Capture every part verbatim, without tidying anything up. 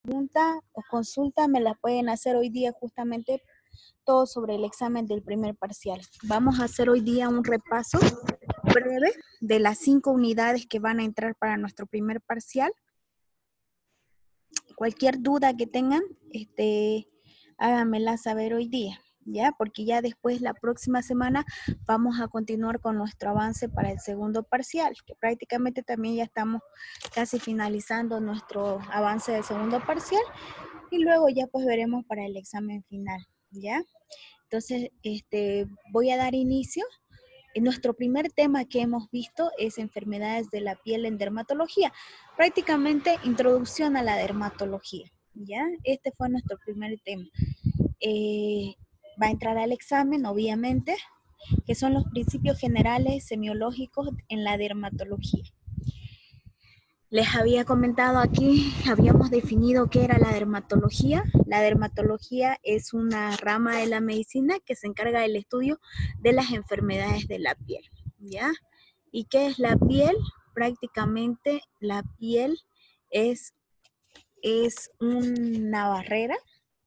pregunta o consulta me la pueden hacer hoy día justamente todo sobre el examen del primer parcial. Vamos a hacer hoy día un repaso breve de las cinco unidades que van a entrar para nuestro primer parcial. Cualquier duda que tengan, este, háganmela saber hoy día, ¿ya? Porque ya después, la próxima semana, vamos a continuar con nuestro avance para el segundo parcial, que prácticamente también ya estamos casi finalizando nuestro avance del segundo parcial, y luego ya pues veremos para el examen final, ¿ya? Entonces, este, voy a dar inicio. Nuestro primer tema que hemos visto es enfermedades de la piel en dermatología. Prácticamente introducción a la dermatología, ¿ya? Este fue nuestro primer tema. Eh, va a entrar al examen, obviamente, que son los principios generales semiológicos en la dermatología. Les había comentado aquí, habíamos definido qué era la dermatología. La dermatología es una rama de la medicina que se encarga del estudio de las enfermedades de la piel, ¿ya? ¿Y qué es la piel? Prácticamente la piel es, es una barrera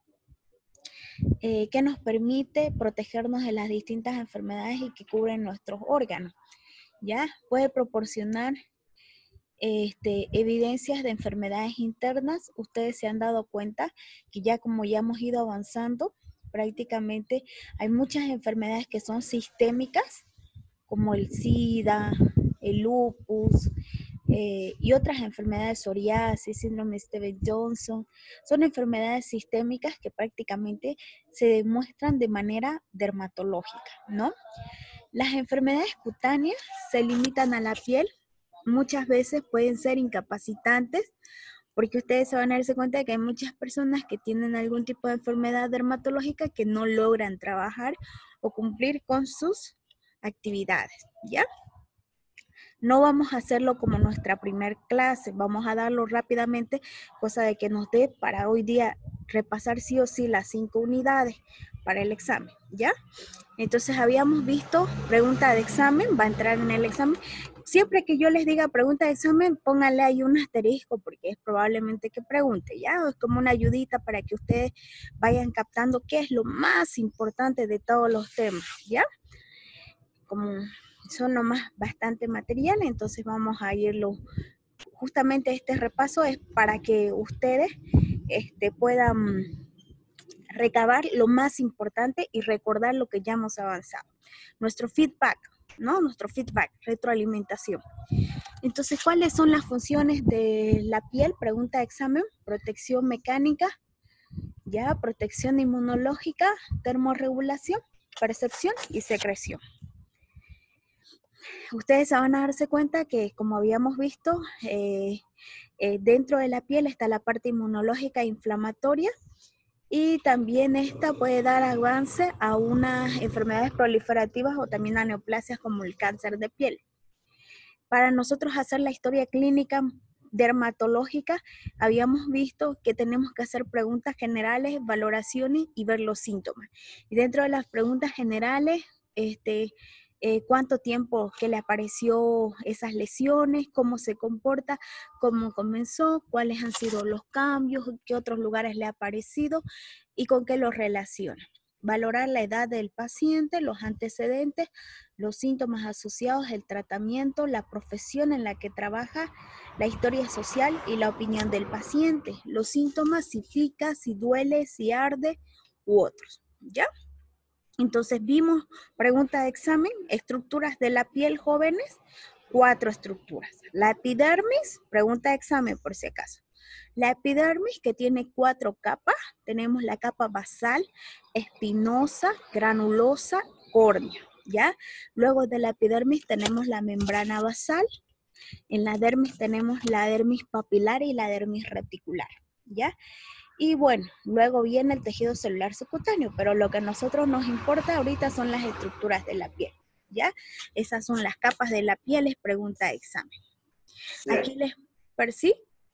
eh, que nos permite protegernos de las distintas enfermedades y que cubren nuestros órganos, ¿ya? Puede proporcionar Este, evidencias de enfermedades internas. Ustedes se han dado cuenta que ya como ya hemos ido avanzando, prácticamente hay muchas enfermedades que son sistémicas, como el SIDA, el lupus, eh, y otras enfermedades, psoriasis, síndrome de Stevens-Johnson. Son enfermedades sistémicas que prácticamente se demuestran de manera dermatológica, ¿no? Las enfermedades cutáneas se limitan a la piel. Muchas veces pueden ser incapacitantes, porque ustedes se van a darse cuenta de que hay muchas personas que tienen algún tipo de enfermedad dermatológica que no logran trabajar o cumplir con sus actividades, ¿ya? No vamos a hacerlo como nuestra primer clase, vamos a darlo rápidamente, cosa de que nos dé para hoy día repasar sí o sí las cinco unidades para el examen, ¿ya? Entonces habíamos visto pregunta de examen, va a entrar en el examen. Siempre que yo les diga pregunta de examen, pónganle ahí un asterisco porque es probablemente que pregunte, ¿ya? Es como una ayudita para que ustedes vayan captando qué es lo más importante de todos los temas, ¿ya? Como son nomás bastante material, entonces vamos a irlo. Justamente este repaso es para que ustedes este, puedan recabar lo más importante y recordar lo que ya hemos avanzado. Nuestro feedback, ¿no? Nuestro feedback, retroalimentación. Entonces, ¿cuáles son las funciones de la piel? Pregunta de examen, protección mecánica, ya, protección inmunológica, termorregulación, percepción y secreción. Ustedes van a darse cuenta que, como habíamos visto, eh, eh, dentro de la piel está la parte inmunológica e inflamatoria, y también esta puede dar avance a unas enfermedades proliferativas o también a neoplasias como el cáncer de piel. Para nosotros hacer la historia clínica dermatológica, habíamos visto que tenemos que hacer preguntas generales, valoraciones y ver los síntomas. Y dentro de las preguntas generales, este, eh, cuánto tiempo que le apareció esas lesiones, cómo se comporta, cómo comenzó, cuáles han sido los cambios, qué otros lugares le ha aparecido y con qué lo relaciona. Valorar la edad del paciente, los antecedentes, los síntomas asociados, el tratamiento, la profesión en la que trabaja, la historia social y la opinión del paciente, los síntomas, si pica, si duele, si arde u otros, ¿ya? Entonces vimos, pregunta de examen, estructuras de la piel jóvenes, cuatro estructuras. La epidermis, pregunta de examen por si acaso. La epidermis, que tiene cuatro capas, tenemos la capa basal, espinosa, granulosa, córnea, ¿ya? Luego de la epidermis tenemos la membrana basal, en la dermis tenemos la dermis papilar y la dermis reticular, ¿ya? Y bueno, luego viene el tejido celular subcutáneo, pero lo que a nosotros nos importa ahorita son las estructuras de la piel, ¿ya? Esas son las capas de la piel, es pregunta de examen. Aquí les, ¿per sí?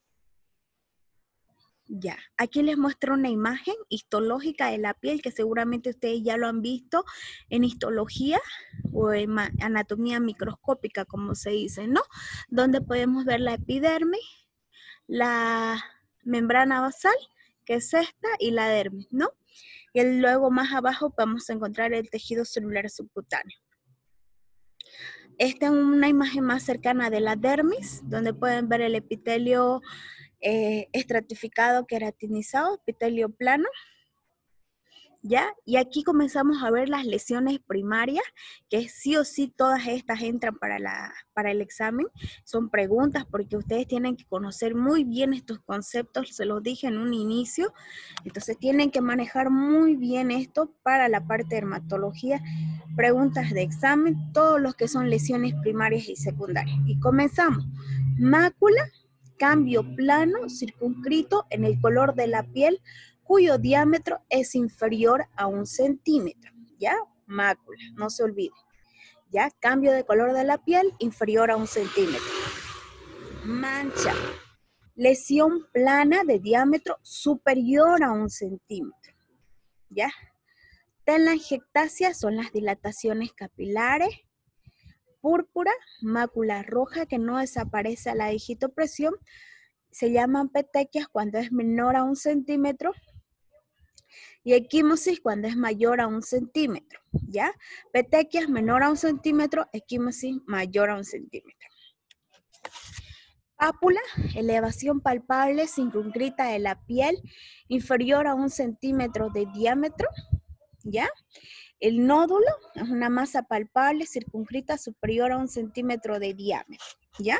Ya, aquí les muestro una imagen histológica de la piel que seguramente ustedes ya lo han visto en histología o en anatomía microscópica, como se dice, ¿no? Donde podemos ver la epidermis, la, membrana basal, que es esta, y la dermis, ¿no? Y luego más abajo vamos a encontrar el tejido celular subcutáneo. Esta es una imagen más cercana de la dermis, donde pueden ver el epitelio eh, estratificado, queratinizado, epitelio plano. ¿Ya? Y aquí comenzamos a ver las lesiones primarias, que sí o sí todas estas entran para, la, para el examen. Son preguntas porque ustedes tienen que conocer muy bien estos conceptos, se los dije en un inicio. Entonces tienen que manejar muy bien esto para la parte de dermatología, preguntas de examen, todos los que son lesiones primarias y secundarias. Y comenzamos. Mácula, cambio plano, circunscrito en el color de la piel, cuyo diámetro es inferior a un centímetro, ¿ya? Mácula, no se olvide, ¿ya? Cambio de color de la piel inferior a un centímetro. Mancha, lesión plana de diámetro superior a un centímetro, ¿ya? Telangiectasia son las dilataciones capilares. Púrpura, mácula roja que no desaparece a la digitopresión, se llaman petequias cuando es menor a un centímetro. Y equimosis cuando es mayor a un centímetro, ¿ya? Petequias menor a un centímetro, equimosis mayor a un centímetro. Pápula, elevación palpable circunscrita de la piel, inferior a un centímetro de diámetro, ¿ya? El nódulo es una masa palpable circunscrita superior a un centímetro de diámetro, ¿ya?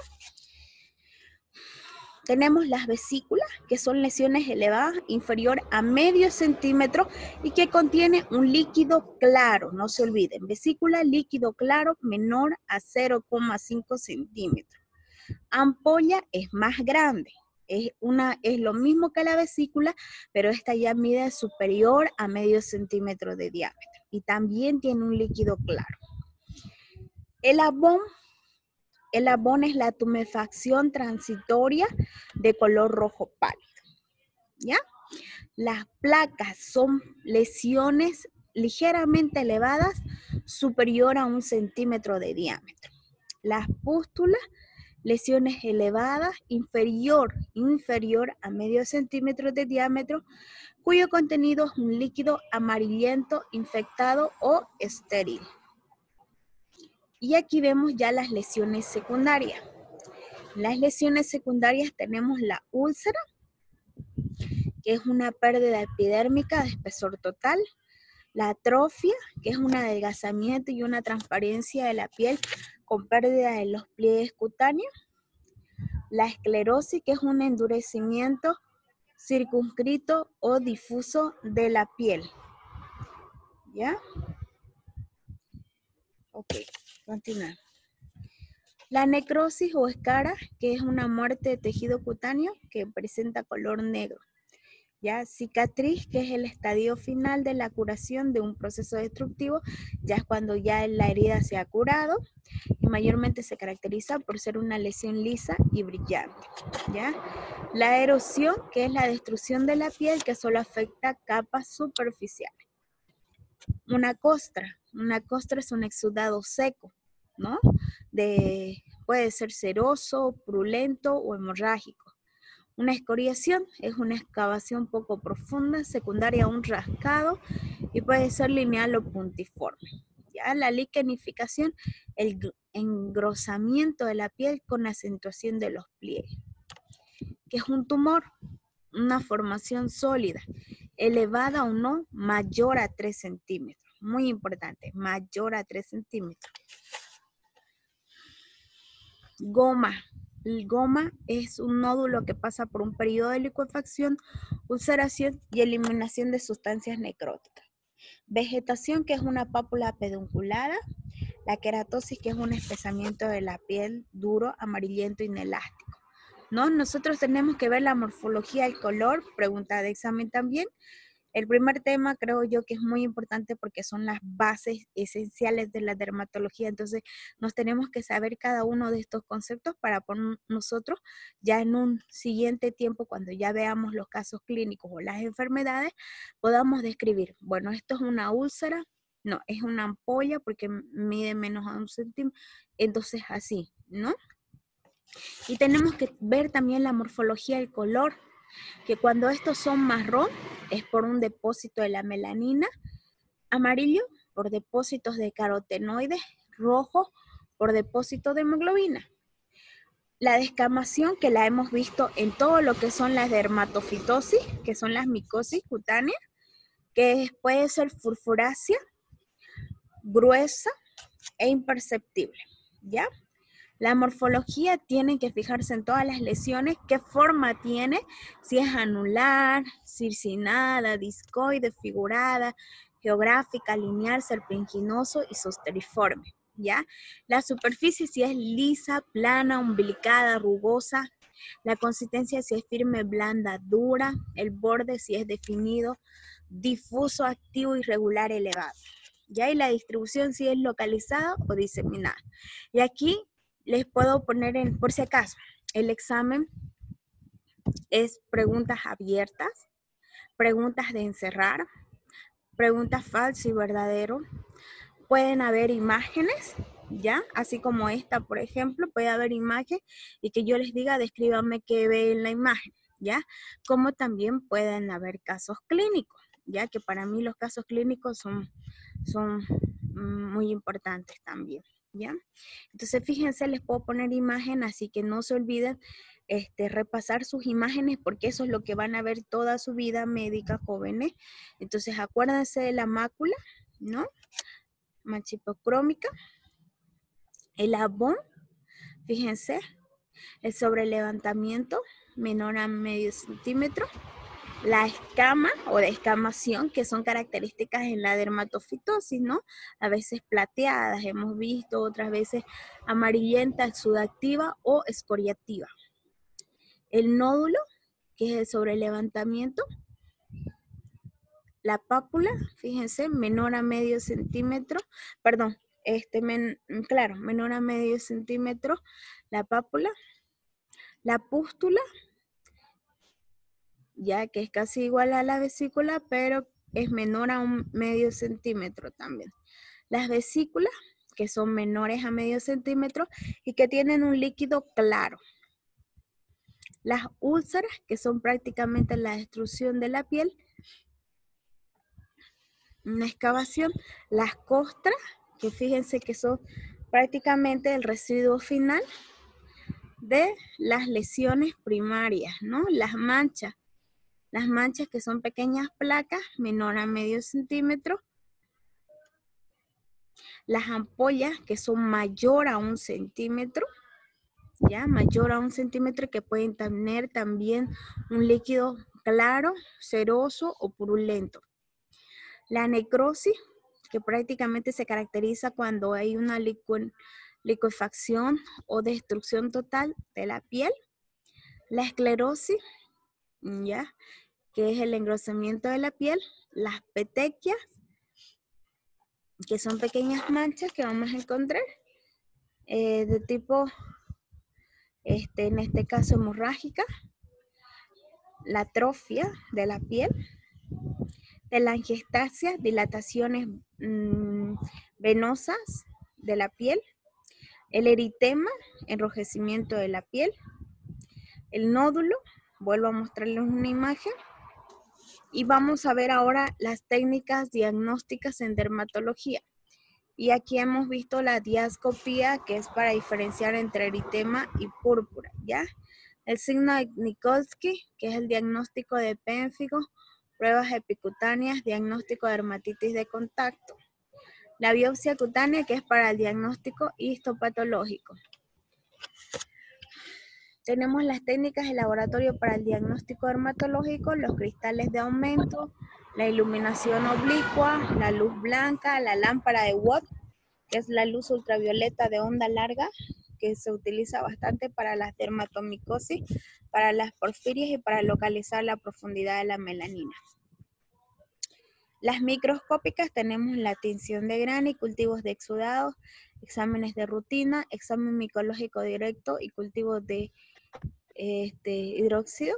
Tenemos las vesículas, que son lesiones elevadas inferior a medio centímetro y que contiene un líquido claro, no se olviden. Vesícula, líquido claro menor a cero coma cinco centímetros. Ampolla es más grande, es, una, es lo mismo que la vesícula, pero esta ya mide superior a medio centímetro de diámetro y también tiene un líquido claro. El abón El abón es la tumefacción transitoria de color rojo pálido, ¿ya? Las placas son lesiones ligeramente elevadas, superior a un centímetro de diámetro. Las pústulas, lesiones elevadas, inferior, inferior a medio centímetro de diámetro, cuyo contenido es un líquido amarillento, infectado o estéril. Y aquí vemos ya las lesiones secundarias. Las lesiones secundarias tenemos la úlcera, que es una pérdida epidérmica de espesor total. La atrofia, que es un adelgazamiento y una transparencia de la piel con pérdida de los pliegues cutáneos. La esclerosis, que es un endurecimiento circunscrito o difuso de la piel. ¿Ya? Ok, continuamos. La necrosis o escara, que es una muerte de tejido cutáneo que presenta color negro. ¿Ya? Cicatriz, que es el estadio final de la curación de un proceso destructivo, ya es cuando ya la herida se ha curado y mayormente se caracteriza por ser una lesión lisa y brillante. ¿Ya? La erosión, que es la destrucción de la piel que solo afecta capas superficiales. Una costra, una costra es un exudado seco, ¿no? De, puede ser seroso, purulento o hemorrágico. Una escoriación es una excavación poco profunda, secundaria a un rascado y puede ser lineal o puntiforme. ¿Ya? La liquenificación, el engrosamiento de la piel con acentuación de los pliegues. ¿Qué es un tumor? Una formación sólida, elevada o no, mayor a tres centímetros. Muy importante, mayor a tres centímetros. Goma. El goma es un nódulo que pasa por un periodo de licuefacción, ulceración y eliminación de sustancias necróticas. Vegetación, que es una pápula pedunculada. La queratosis, que es un espesamiento de la piel duro, amarillento, inelástico. ¿No? Nosotros tenemos que ver la morfología del color, pregunta de examen también. El primer tema creo yo que es muy importante porque son las bases esenciales de la dermatología, entonces nos tenemos que saber cada uno de estos conceptos para poner nosotros ya en un siguiente tiempo, cuando ya veamos los casos clínicos o las enfermedades, podamos describir, bueno, esto es una úlcera, no, es una ampolla porque mide menos a un centímetro, entonces así, ¿no? Y tenemos que ver también la morfología del color. que cuando estos son marrón es por un depósito de la melanina, amarillo por depósitos de carotenoides, rojo por depósito de hemoglobina. La descamación que la hemos visto en todo lo que son las dermatofitosis, que son las micosis cutáneas, que puede ser furfurácea, gruesa e imperceptible, ¿ya? La morfología tiene que fijarse en todas las lesiones, qué forma tiene, si es anular, circinada, discoide, figurada, geográfica, lineal, serpinginoso y zosteriforme, ¿ya? La superficie si es lisa, plana, umbilicada, rugosa, la consistencia si es firme, blanda, dura, el borde si es definido, difuso, activo, irregular, elevado, ¿ya? Y la distribución si es localizada o diseminada. Y aquí les puedo poner en, por si acaso, el examen es preguntas abiertas, preguntas de encerrar, preguntas falso y verdadero. Pueden haber imágenes, ¿ya? Así como esta, por ejemplo, puede haber imagen y que yo les diga, descríbanme qué ve en la imagen, ¿ya? Como también pueden haber casos clínicos, ¿ya? Que para mí los casos clínicos son, son muy importantes también, ¿ya? Entonces, fíjense, les puedo poner imagen, así que no se olviden este, repasar sus imágenes, porque eso es lo que van a ver toda su vida médica, jóvenes. Entonces, acuérdense de la mácula, ¿no? Machipocrómica, el abón, fíjense, el sobrelevantamiento menor a medio centímetro, la escama o descamación, que son características en la dermatofitosis, ¿no? A veces plateadas, hemos visto, otras veces amarillenta, exudativa o escoriativa. El nódulo, que es el sobrelevantamiento. La pápula, fíjense, menor a medio centímetro, perdón, este, men, claro, menor a medio centímetro, la pápula. La pústula, ya que es casi igual a la vesícula, pero es menor a un medio centímetro también. Las vesículas, que son menores a medio centímetro y que tienen un líquido claro. Las úlceras, que son prácticamente la destrucción de la piel. Una excavación. Las costras, que fíjense que son prácticamente el residuo final de las lesiones primarias, ¿no? Las manchas. Las manchas, que son pequeñas placas, menor a medio centímetro. Las ampollas, que son mayor a un centímetro, ya, mayor a un centímetro, que pueden tener también un líquido claro, ceroso o purulento. La necrosis, que prácticamente se caracteriza cuando hay una licu licuefacción o destrucción total de la piel. La esclerosis, ya, que es el engrosamiento de la piel. Las petequias, que son pequeñas manchas que vamos a encontrar eh, de tipo, este, en este caso, hemorrágica. La atrofia de la piel. Telangiectasia, dilataciones mmm, venosas de la piel. El eritema, enrojecimiento de la piel. El nódulo, vuelvo a mostrarles una imagen. Y vamos a ver ahora las técnicas diagnósticas en dermatología. Y aquí hemos visto la diascopía, que es para diferenciar entre eritema y púrpura, ¿ya? El signo de Nikolsky, que es el diagnóstico de pénfigo, pruebas epicutáneas, diagnóstico de dermatitis de contacto. La biopsia cutánea, que es para el diagnóstico histopatológico. Tenemos las técnicas de laboratorio para el diagnóstico dermatológico, los cristales de aumento, la iluminación oblicua, la luz blanca, la lámpara de Watt, que es la luz ultravioleta de onda larga, que se utiliza bastante para las dermatomicosis, para las porfirias y para localizar la profundidad de la melanina. Las microscópicas tenemos la tinción de grano y cultivos de exudados, exámenes de rutina, examen micológico directo y cultivos de este, hidróxido.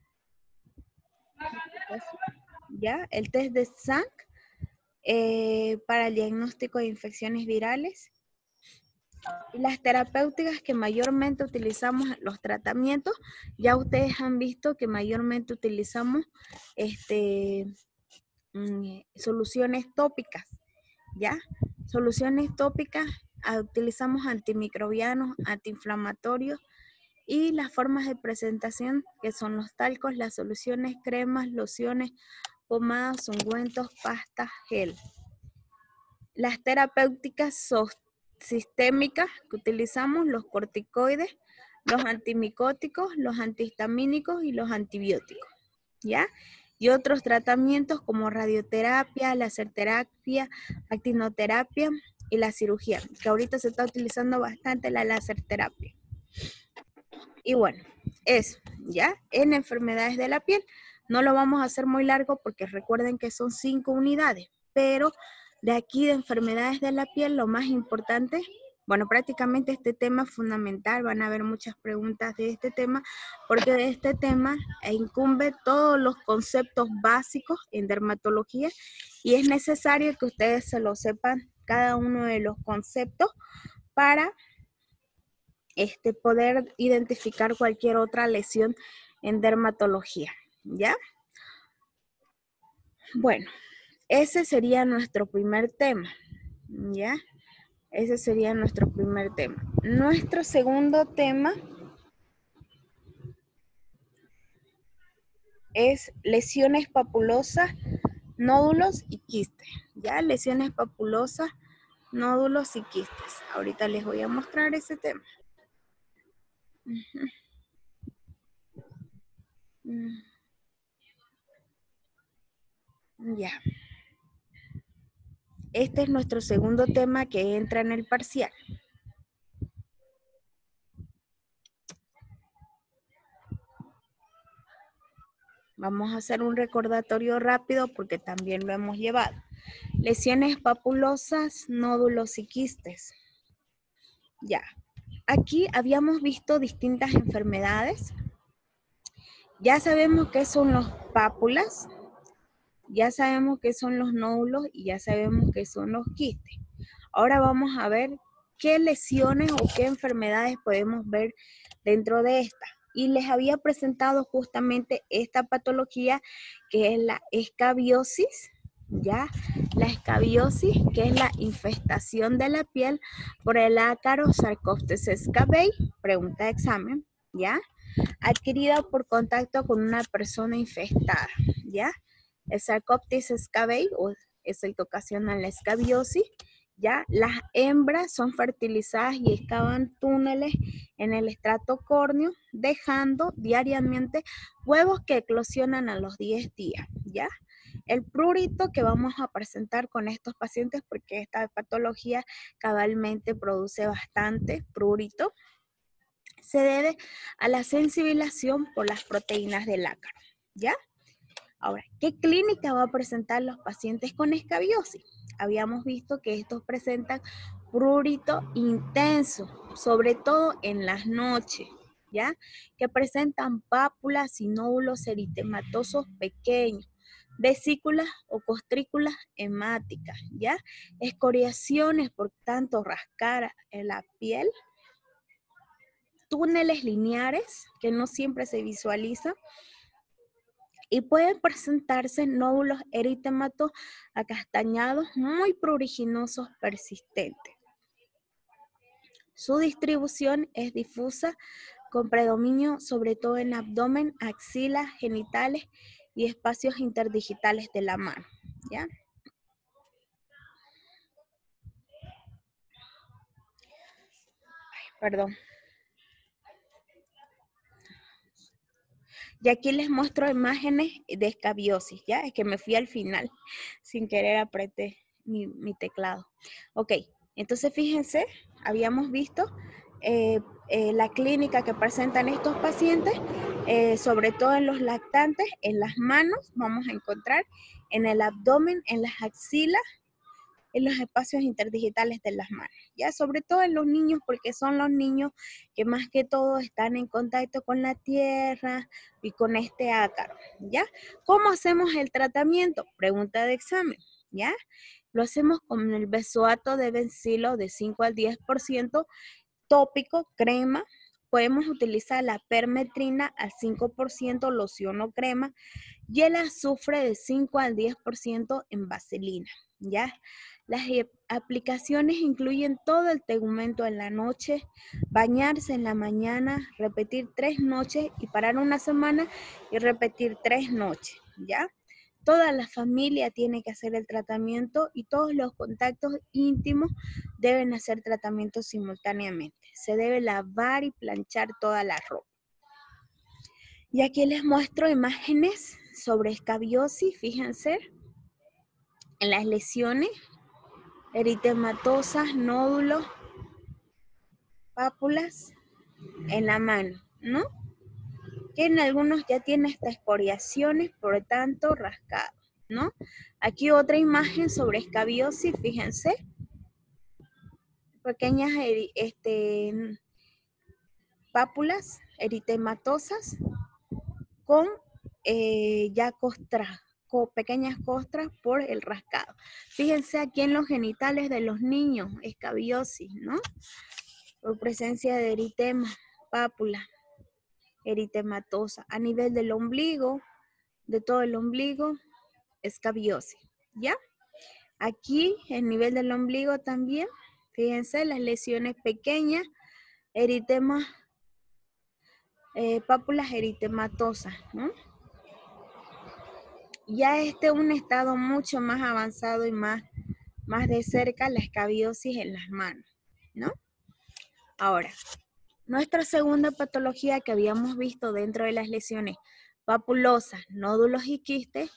¿Ya? El test de Zank eh, para el diagnóstico de infecciones virales. Y las terapéuticas que mayormente utilizamos, los tratamientos, ya ustedes han visto que mayormente utilizamos este, mm, soluciones tópicas, ¿ya? Soluciones tópicas, ah, utilizamos antimicrobianos, antiinflamatorios y las formas de presentación que son los talcos, las soluciones, cremas, lociones, pomadas, ungüentos, pastas, gel. Las terapéuticas son sistémicas que utilizamos, los corticoides, los antimicóticos, los antihistamínicos y los antibióticos, ¿ya? Y otros tratamientos como radioterapia, laserterapia, actinoterapia y la cirugía, que ahorita se está utilizando bastante la laserterapia. Y bueno, eso, ¿ya? En enfermedades de la piel. No lo vamos a hacer muy largo porque recuerden que son cinco unidades, pero de aquí de enfermedades de la piel, lo más importante, bueno, prácticamente este tema es fundamental, van a haber muchas preguntas de este tema, porque de este tema incumbe todos los conceptos básicos en dermatología y es necesario que ustedes se lo sepan cada uno de los conceptos para este, poder identificar cualquier otra lesión en dermatología, ¿ya? Bueno, ese sería nuestro primer tema, ¿ya? Ese sería nuestro primer tema. Nuestro segundo tema es lesiones papulosas, nódulos y quistes, ¿ya? Lesiones papulosas, nódulos y quistes. Ahorita les voy a mostrar ese tema. Uh-huh. Mm. Ya. Este es nuestro segundo tema que entra en el parcial. Vamos a hacer un recordatorio rápido porque también lo hemos llevado. Lesiones papulosas, nódulos y quistes. Ya. Aquí habíamos visto distintas enfermedades. Ya sabemos qué son los pápulas, ya sabemos qué son los nódulos y ya sabemos qué son los quistes. Ahora vamos a ver qué lesiones o qué enfermedades podemos ver dentro de esta. Y les había presentado justamente esta patología que es la escabiosis, ¿ya? La escabiosis, que es la infestación de la piel por el ácaro Sarcoptes scabei, pregunta de examen, ¿ya? Adquirida por contacto con una persona infestada, ¿ya? El Sarcoptes scabei es el que ocasiona la escabiosis, ¿ya? Las hembras son fertilizadas y excavan túneles en el estrato córneo, dejando diariamente huevos que eclosionan a los diez días, ¿ya? El prurito que vamos a presentar con estos pacientes, porque esta patología cabalmente produce bastante prurito, se debe a la sensibilización por las proteínas del ácaro, ¿ya? Ahora, ¿qué clínica va a presentar los pacientes con escabiosis? Habíamos visto que estos presentan prurito intenso, sobre todo en las noches, ¿ya? Que presentan pápulas y nódulos eritematosos pequeños, vesículas o costrículas hemáticas, ¿ya? Escoriaciones por tanto rascar en la piel, túneles lineares que no siempre se visualizan y pueden presentarse nódulos eritematos acastañados muy pruriginosos persistentes. Su distribución es difusa con predominio sobre todo en abdomen, axilas, genitales y espacios interdigitales de la mano, ¿ya? Ay, perdón. Y aquí les muestro imágenes de escabiosis, ¿ya? Es que me fui al final, sin querer apreté mi, mi teclado. Ok, entonces fíjense, habíamos visto eh, eh, la clínica que presentan estos pacientes, eh, sobre todo en los lactantes, en las manos, vamos a encontrar en el abdomen, en las axilas, en los espacios interdigitales de las manos, ya sobre todo en los niños, porque son los niños que más que todo están en contacto con la tierra y con este ácaro, ¿ya? ¿Cómo hacemos el tratamiento? Pregunta de examen, ¿ya? Lo hacemos con el benzoato de bencilo de cinco al diez por ciento, tópico, crema. Podemos utilizar la permetrina al cinco por ciento, loción o crema, y el azufre de cinco al diez por ciento en vaselina, ¿ya? Las aplicaciones incluyen todo el tegumento en la noche, bañarse en la mañana, repetir tres noches y parar una semana y repetir tres noches, ¿ya? Toda la familia tiene que hacer el tratamiento y todos los contactos íntimos deben hacer tratamiento simultáneamente. Se debe lavar y planchar toda la ropa. Y aquí les muestro imágenes sobre escabiosis, fíjense, en las lesiones, eritematosas, nódulos, pápulas en la mano, ¿no? Que en algunos ya tiene estas escoriaciones, por tanto, rascado, ¿no? Aquí otra imagen sobre escabiosis, fíjense, pequeñas este, pápulas eritematosas con eh, ya costras, con pequeñas costras por el rascado. Fíjense aquí en los genitales de los niños, escabiosis, ¿no? Por presencia de eritema, pápula, eritematosa. A nivel del ombligo, de todo el ombligo, escabiosis, ¿ya? Aquí, el nivel del ombligo también, fíjense, las lesiones pequeñas, eritema, eh, pápulas eritematosas, ¿no? Ya este es un estado mucho más avanzado y más, más de cerca, la escabiosis en las manos, ¿no? Ahora, nuestra segunda patología que habíamos visto dentro de las lesiones papulosas, nódulos y quistes,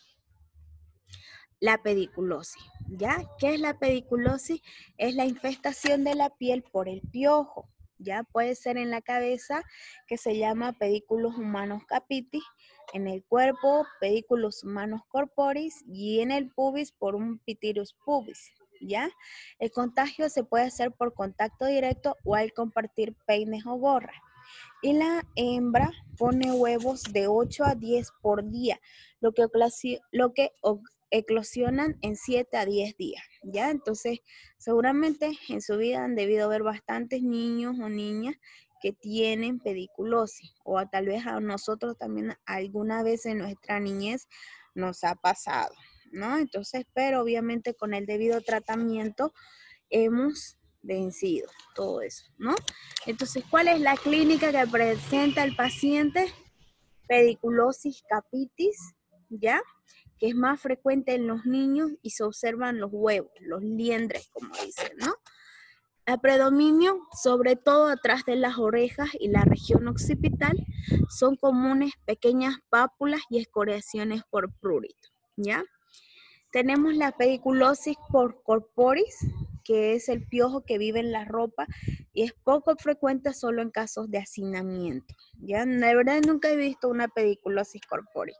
la pediculosis, ¿ya? ¿Qué es la pediculosis? Es la infestación de la piel por el piojo, ¿ya? Puede ser en la cabeza, que se llama pedículos humanos capitis, en el cuerpo, pedículos humanos corporis, y en el pubis por un pitirus pubis, ¿ya? El contagio se puede hacer por contacto directo o al compartir peines o gorras. Y la hembra pone huevos de ocho a diez por día, lo que, lo que eclosionan en siete a diez días, ¿ya? Entonces, seguramente en su vida han debido ver bastantes niños o niñas que tienen pediculosis, o a, tal vez a nosotros también alguna vez en nuestra niñez nos ha pasado, ¿no? Entonces, pero obviamente con el debido tratamiento hemos vencido todo eso, ¿no? Entonces, ¿cuál es la clínica que presenta el paciente? Pediculosis capitis, ¿ya? Que es más frecuente en los niños y se observan los huevos, los liendres, como dicen, ¿no? El predominio, sobre todo atrás de las orejas y la región occipital, son comunes pequeñas pápulas y escoriaciones por prurito, ¿ya? Tenemos la pediculosis por corporis, que es el piojo que vive en la ropa y es poco frecuente solo en casos de hacinamiento, ¿ya? De verdad nunca he visto una pediculosis corporis,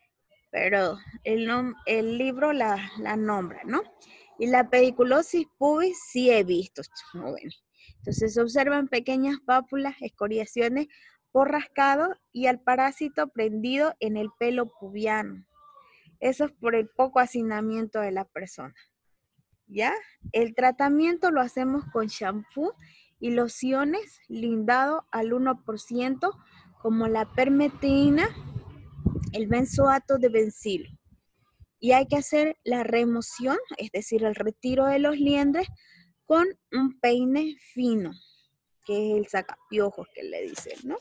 pero el, el libro la, la nombra, ¿no? Y la pediculosis pubis sí he visto, jóvenes. Entonces se observan pequeñas pápulas, escoriaciones por rascado y al parásito prendido en el pelo pubiano. Eso es por el poco hacinamiento de la persona, ¿ya? El tratamiento lo hacemos con shampoo y lociones lindado al uno por ciento, como la permetrina, el benzoato de bencilo. Y hay que hacer la remoción, es decir, el retiro de los liendres con un peine fino, que es el sacapiojos que le dicen, ¿no?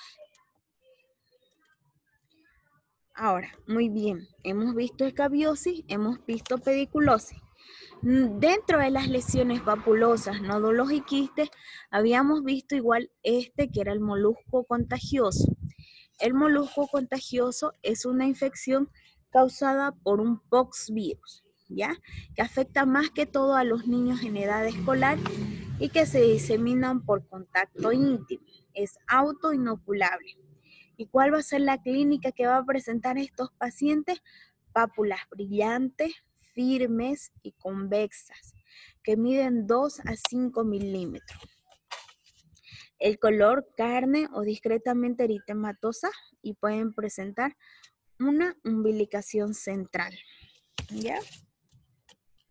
Ahora, muy bien, hemos visto escabiosis, hemos visto pediculosis. Dentro de las lesiones papulosas, nódulos y quistes, habíamos visto igual este que era el molusco contagioso. El molusco contagioso es una infección causada por un poxvirus, ¿ya? Que afecta más que todo a los niños en edad escolar y que se diseminan por contacto íntimo. Es autoinoculable. ¿Y cuál va a ser la clínica que va a presentar estos pacientes? Pápulas brillantes, firmes y convexas, que miden dos a cinco milímetros. El color carne o discretamente eritematosa y pueden presentar una umbilicación central, ¿ya?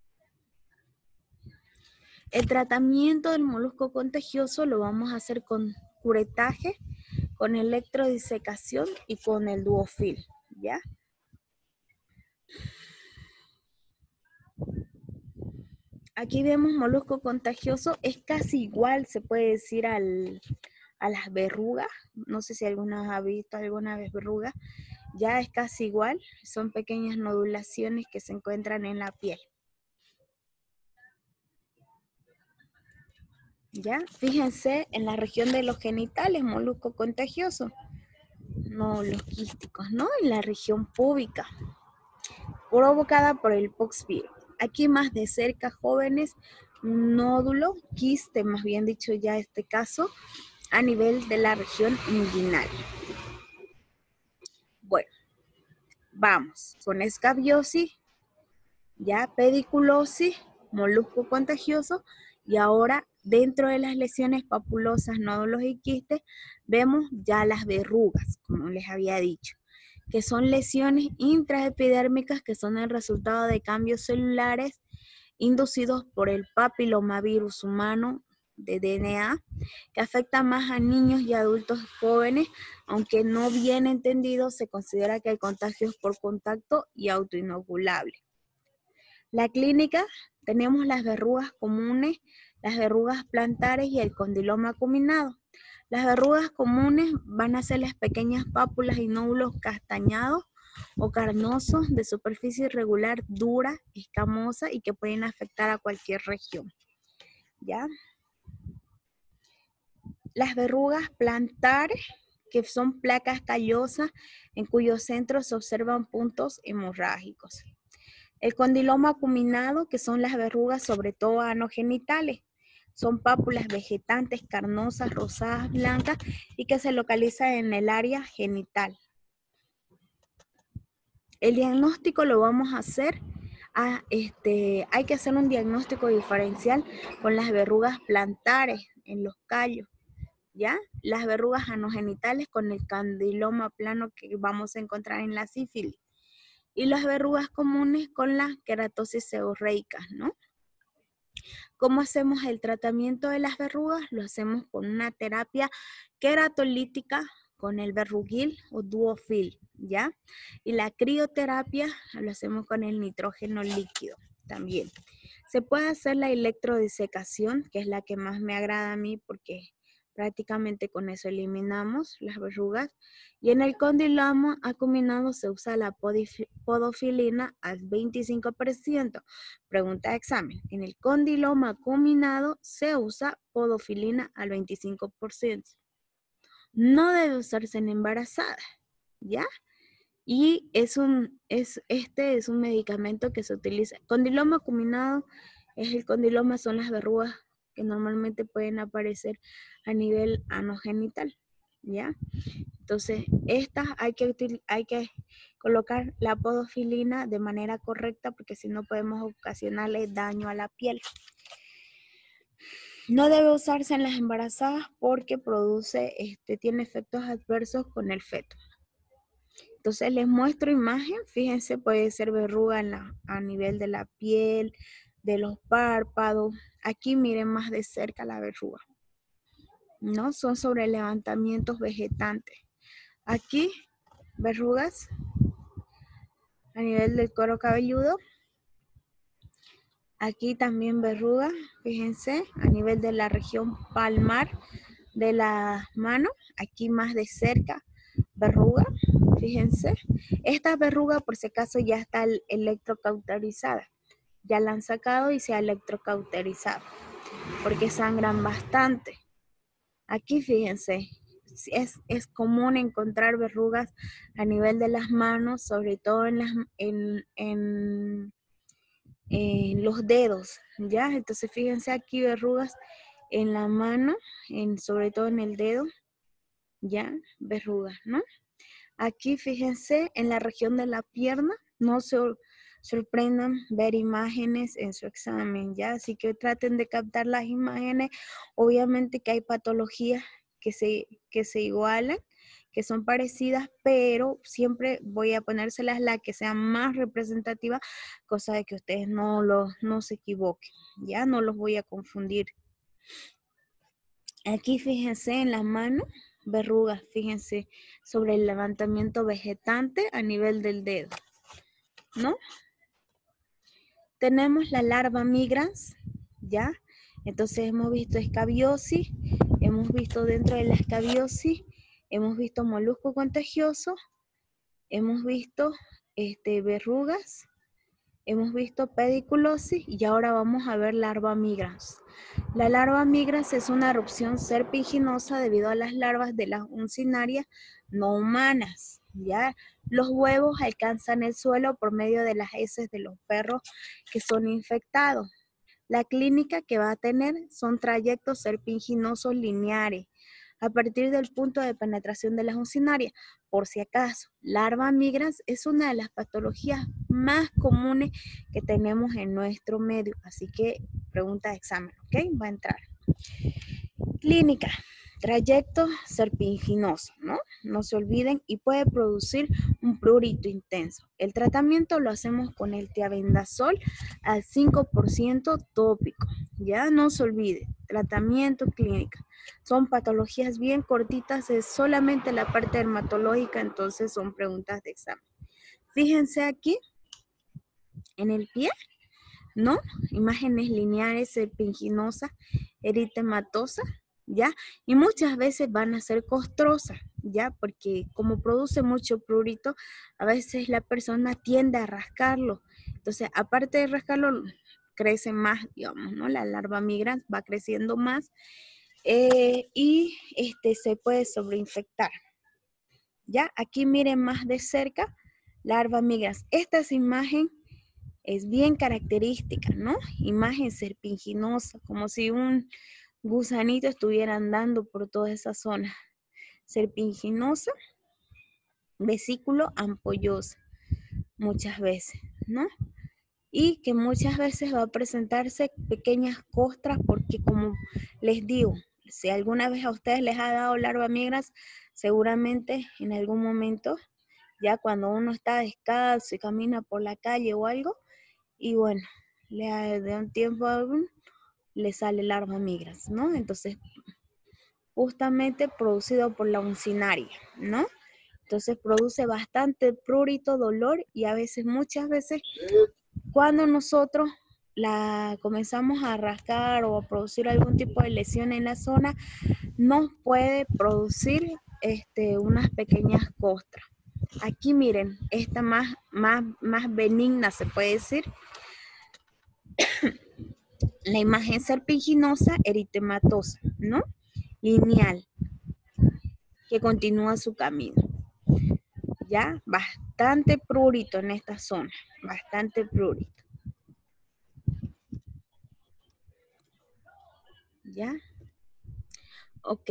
El tratamiento del molusco contagioso lo vamos a hacer con curetaje, con electrodisecación y con el duofil, ¿ya? Aquí vemos molusco contagioso, es casi igual, se puede decir, al, a las verrugas. No sé si alguna vez ha visto alguna vez verrugas. Ya es casi igual, son pequeñas nodulaciones que se encuentran en la piel. ¿Ya? Fíjense en la región de los genitales, molusco contagioso. No, los quísticos, ¿no? En la región púbica, provocada por el poxvirus. Aquí más de cerca, jóvenes, nódulo, quiste, más bien dicho ya este caso, a nivel de la región inguinal. Bueno, vamos con escabiosis, ya pediculosis, molusco contagioso, y ahora dentro de las lesiones papulosas, nódulos y quistes, vemos ya las verrugas, como les había dicho, que son lesiones intraepidérmicas que son el resultado de cambios celulares inducidos por el papilomavirus humano de D N A, que afecta más a niños y adultos jóvenes, aunque no bien entendido, se considera que el contagio es por contacto y autoinoculable. La clínica, tenemos las verrugas comunes, las verrugas plantares y el condiloma acuminado. Las verrugas comunes van a ser las pequeñas pápulas y nódulos castañados o carnosos de superficie irregular, dura, escamosa y que pueden afectar a cualquier región. ¿Ya? Las verrugas plantares, que son placas callosas en cuyos centros se observan puntos hemorrágicos. El condiloma acuminado, que son las verrugas sobre todo anogenitales. Son pápulas vegetantes, carnosas, rosadas, blancas y que se localizan en el área genital. El diagnóstico lo vamos a hacer, a, este, hay que hacer un diagnóstico diferencial con las verrugas plantares en los callos, ¿ya? Las verrugas anogenitales con el condiloma plano que vamos a encontrar en la sífilis. Y las verrugas comunes con la queratosis seborreica, ¿no? ¿Cómo hacemos el tratamiento de las verrugas? Lo hacemos con una terapia queratolítica con el verruguil o duofil, ¿ya? Y la crioterapia lo hacemos con el nitrógeno líquido también. Se puede hacer la electrodisecación, que es la que más me agrada a mí porque prácticamente con eso eliminamos las verrugas. Y en el condiloma acuminado se usa la podofilina al veinticinco por ciento. Pregunta de examen. En el condiloma acuminado se usa podofilina al veinticinco por ciento. No debe usarse en embarazadas, ¿ya? Y es un, es, este es un medicamento que se utiliza. Condiloma acuminado es el condiloma, son las verrugas que normalmente pueden aparecer a nivel anogenital, ¿ya? Entonces, estas hay que, hay que colocar la podofilina de manera correcta porque si no podemos ocasionarle daño a la piel. No debe usarse en las embarazadas porque produce, este, tiene efectos adversos con el feto. Entonces les muestro imagen, fíjense, puede ser verruga en la, a nivel de la piel, de los párpados. Aquí miren más de cerca la verruga, ¿no? Son sobre levantamientos vegetantes. Aquí, verrugas a nivel del cuero cabelludo. Aquí también verruga, fíjense, a nivel de la región palmar de la mano. Aquí más de cerca, verruga, fíjense. Esta verruga, por si acaso, ya está electrocauterizada. Ya la han sacado y se ha electrocauterizado, porque sangran bastante. Aquí, fíjense, es, es común encontrar verrugas a nivel de las manos, sobre todo en, las, en, en, en los dedos, ¿ya? Entonces, fíjense aquí verrugas en la mano, en, sobre todo en el dedo, ¿ya? Verrugas, ¿no? Aquí, fíjense, en la región de la pierna, no se sorprendan ver imágenes en su examen, ¿ya? Así que traten de captar las imágenes. Obviamente que hay patologías que se, que se igualan, que son parecidas, pero siempre voy a ponérselas la que sea más representativa, cosa de que ustedes no, los, no se equivoquen, ya no los voy a confundir. Aquí fíjense en la mano, verrugas, fíjense sobre el levantamiento vegetante a nivel del dedo, ¿no? Tenemos la larva migrans, ¿ya? Entonces hemos visto escabiosis, hemos visto dentro de la escabiosis, hemos visto molusco contagioso, hemos visto este, verrugas, hemos visto pediculosis y ahora vamos a ver larva migrans. La larva migrans es una erupción serpinginosa debido a las larvas de las uncinarias no humanas, ¿ya? Los huevos alcanzan el suelo por medio de las heces de los perros que son infectados. La clínica que va a tener son trayectos serpinginosos lineares a partir del punto de penetración de las uncinarias. Por si acaso, larva migrans es una de las patologías más comunes que tenemos en nuestro medio. Así que pregunta de examen, ¿ok? Va a entrar. Clínica, trayecto serpinginoso, ¿no? No se olviden y puede producir un prurito intenso. El tratamiento lo hacemos con el tiabendazol al cinco por ciento tópico. Ya no se olvide, tratamiento clínica. Son patologías bien cortitas, es solamente la parte dermatológica, entonces son preguntas de examen. Fíjense aquí, en el pie, ¿no? Imágenes lineares, serpiginosas, eritematosas, ¿ya? Y muchas veces van a ser costrosas, ¿ya? Porque como produce mucho prurito, a veces la persona tiende a rascarlo. Entonces, aparte de rascarlo, crece más, digamos, ¿no? La larva migrans va creciendo más eh, y este, se puede sobreinfectar, ¿ya? Aquí miren más de cerca, larva migrans. Esta es imagen es bien característica, ¿no? Imagen serpinginosa, como si un gusanito estuviera andando por toda esa zona. Serpinginosa, vesículo ampollosa, muchas veces, ¿no? Y que muchas veces va a presentarse pequeñas costras porque como les digo, si alguna vez a ustedes les ha dado larva migrans, seguramente en algún momento, ya cuando uno está descalzo y camina por la calle o algo, y bueno, le de un tiempo a algún, le sale larva migrans, ¿no? Entonces, justamente producido por la uncinaria, ¿no? Entonces produce bastante prurito, dolor y a veces, muchas veces, cuando nosotros la comenzamos a rascar o a producir algún tipo de lesión en la zona, nos puede producir este, unas pequeñas costras. Aquí miren, esta más, más, más benigna se puede decir. La imagen serpinginosa, eritematosa, ¿no? Lineal, que continúa su camino. Ya, bastante prurito en esta zona, bastante prurito. ¿Ya? Ok.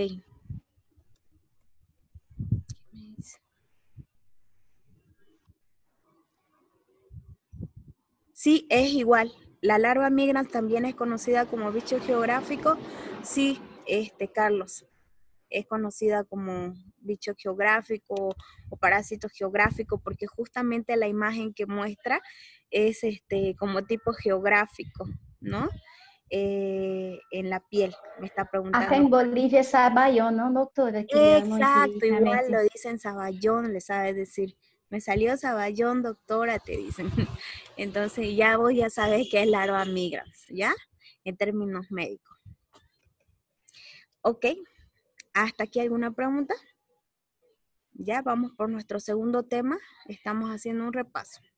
Sí, es igual. La larva migrans también es conocida como bicho geográfico. Sí, este, Carlos, es conocida como bicho geográfico o parásito geográfico porque justamente la imagen que muestra es este, como tipo geográfico, ¿no? Eh, en la piel, me está preguntando. Acá en Bolivia es sabayón, ¿no, doctora? Que ya no Exacto, igual lo realmente. dicen saballón, le sabes decir. Me salió saballón, doctora, te dicen. Entonces ya vos ya sabes que es larva migrans, ¿ya? En términos médicos. Ok, ¿hasta aquí alguna pregunta? Ya vamos por nuestro segundo tema. Estamos haciendo un repaso.